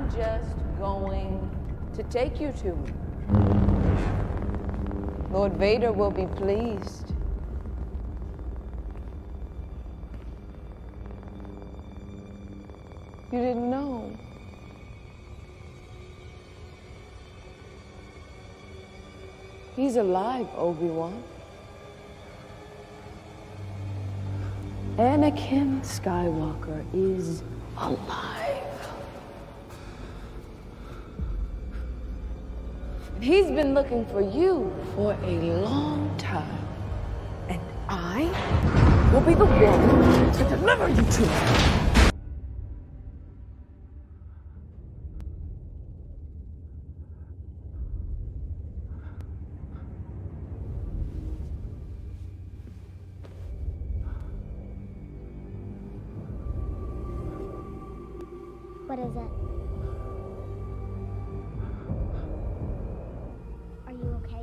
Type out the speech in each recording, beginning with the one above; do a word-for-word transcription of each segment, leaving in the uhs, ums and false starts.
I'm just going to take you to him. Lord Vader will be pleased. You didn't know. He's alive, Obi Wan. Anakin Skywalker is alive. And he's been looking for you for a long time. And I will be the one to deliver you to him. What is it? Are you okay?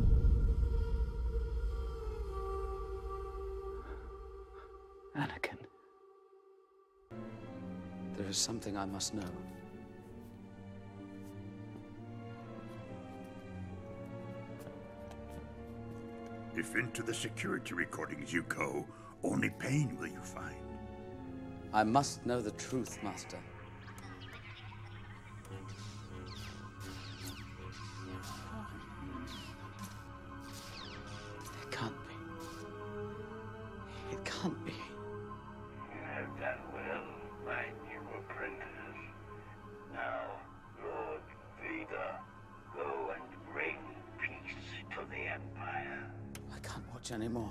Anakin. There is something I must know. If into the security recordings you go, only pain will you find. I must know the truth, Master. It can't be. It can't be. You have done well, my new apprentice. Now, Lord Vader, go and bring peace to the Empire. I can't watch anymore.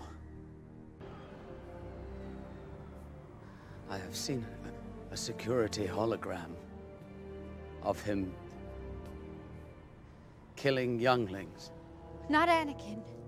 I have seen a, a security hologram of him killing younglings. Not Anakin.